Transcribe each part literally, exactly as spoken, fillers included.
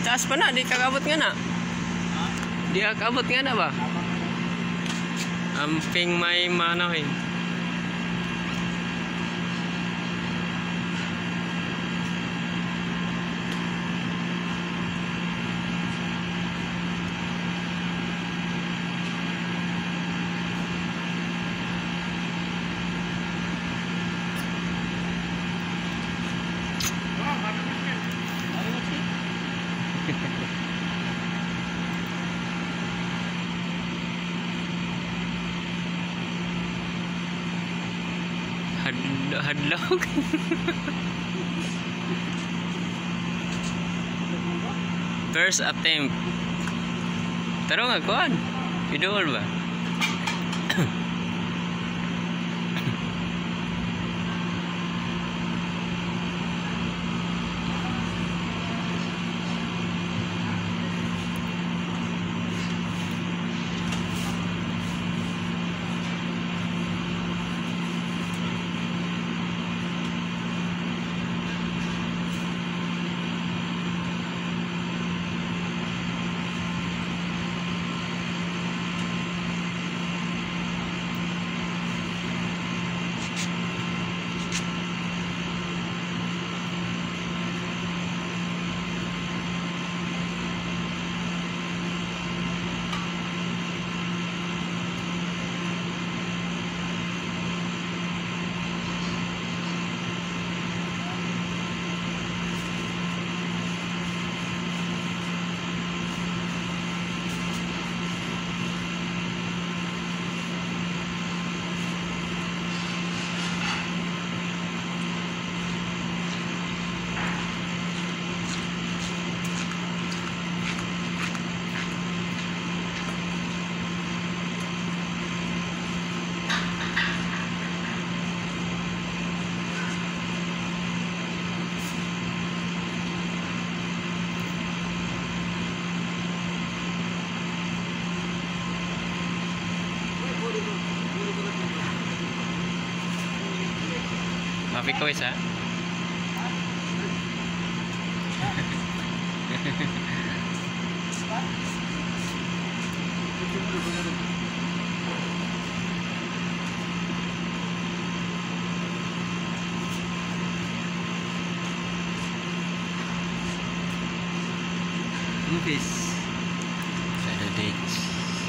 taas pa na, di kakabot nga na. Di kakabot nga na ba? Amping may mano eh. Hadlok. First attempt. Taro nga kuan. Idol ba? Mafi ko isa. Movies. Saturdays.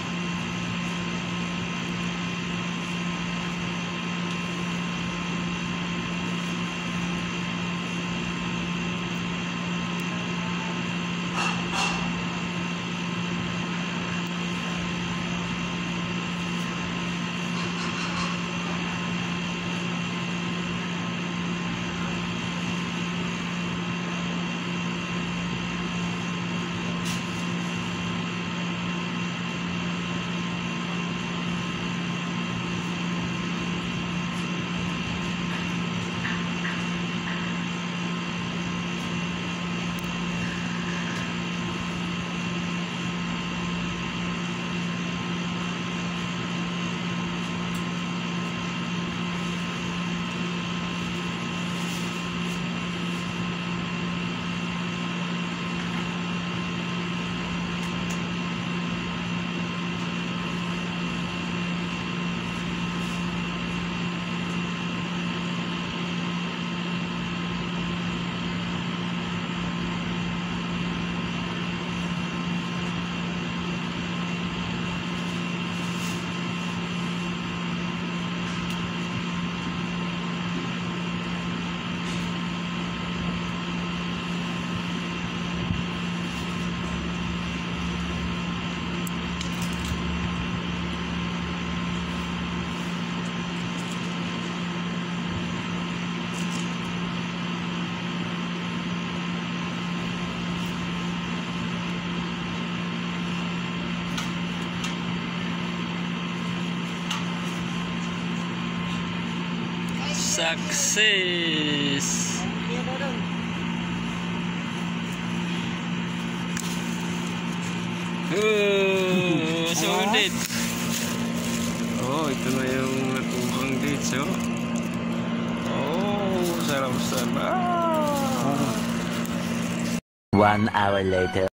Success. Oh, sulit. Oh, ito na yung natubang dito. Oh, sarap-sarap. One hour later.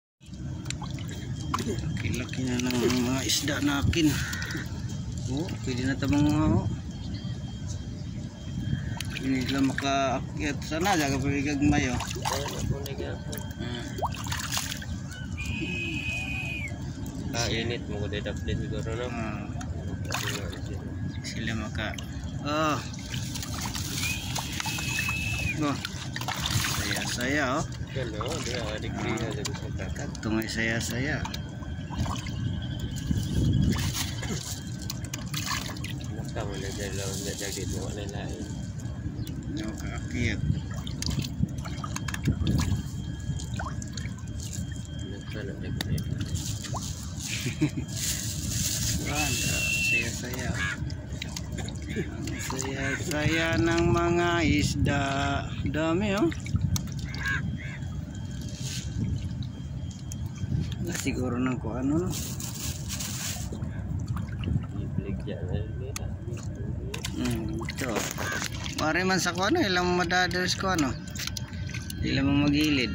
Laki na ng mga isda nakin. Oh, pwede na tamang oh. Hindi lang makaakyat sana jaga pagigag mayo. Ah, init mo ko dito update siguro no. Ah, sila maka. Oh. Oh. Saya-saya oh. Kan oh, dia adik dia jadi suka. Katong saya-saya. Kamu na dyan lang, na jagit mo wala lain. Yung kaakyat. Nagkalat na ko rin. Wala, saya-saya. Saya-saya ng mga isda. Dami oh. Wala siguro ng kung ano no. Ibigyan na rin. Hmm, ito. Mari man sa kuano, ilang madaders ko ano. Ilang mo magilid.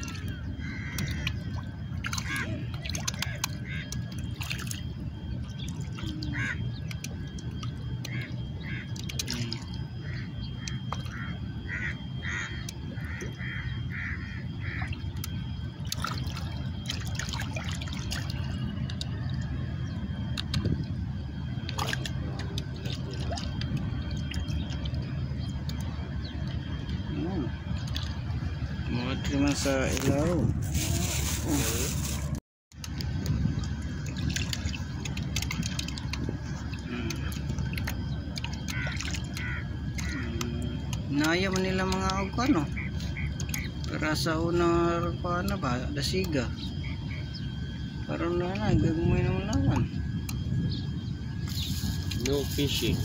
Muat naman sa ilaw. Oh. Hmm. Naya man nila mga agwa no. Para sa una pa na ba dasiga. Parang na na gagawin naman naman. No fishing.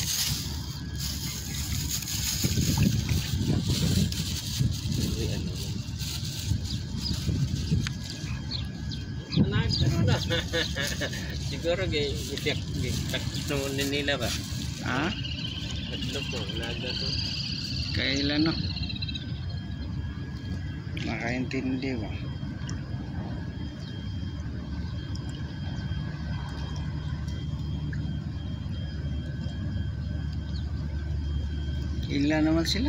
Siguro gay iyak tatlo nila ba? Ha? Tatlo po, naga to. Kailan no? Makaintindi ba? Ilan naman sila?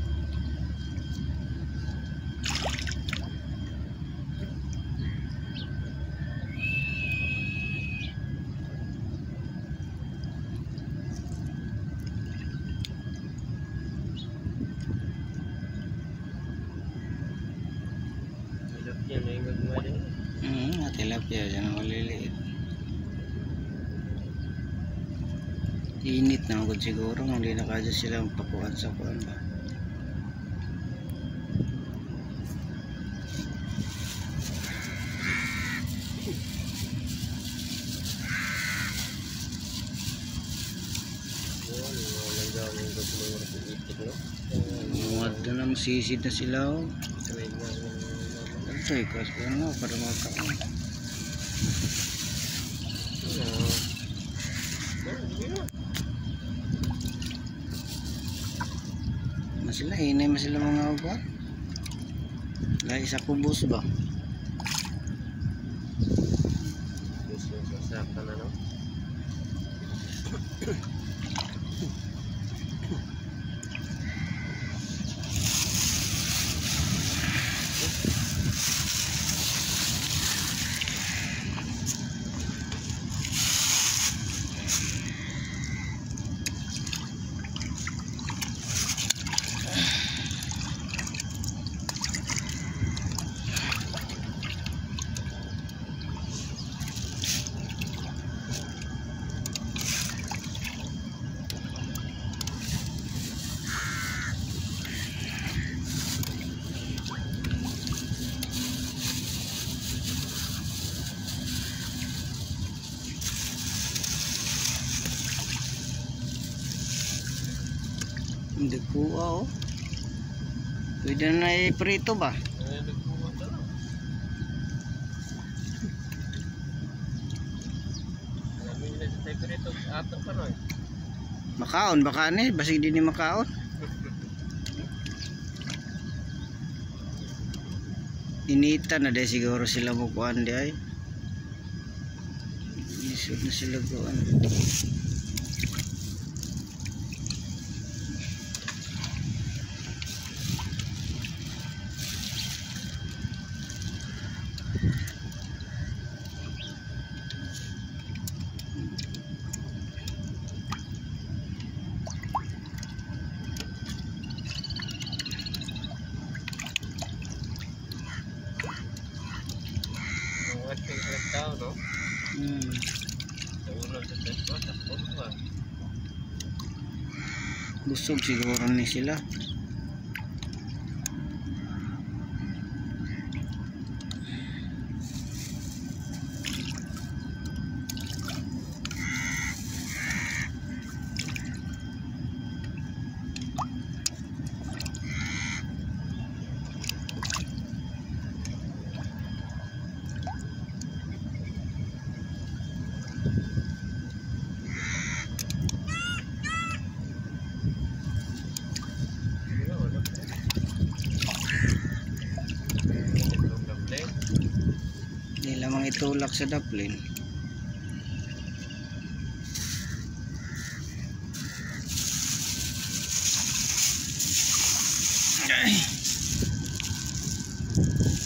Yan na yung gagawin din. Hmm, tilapia dyan ang maliliit. Init na ako siguro, hindi na kaya sila pakuhan sa kuhan ba. Muwad na lang, sisid na sila oh. Ito ikas ko nga para makaon. Na sila, hinay mo sila mga ubat. Lahi sa kubos ba? Gusto sa saka na no? Hindi po oh. Pwede na i-prito ba? Makaon baka ni, basig din ni makaon. Inita na dahil siguro sila mukuan di ay. Isod na sila kuan. No? Hmm. Busog siguro ni sila. Di lamang itulak sa daplin. Ay.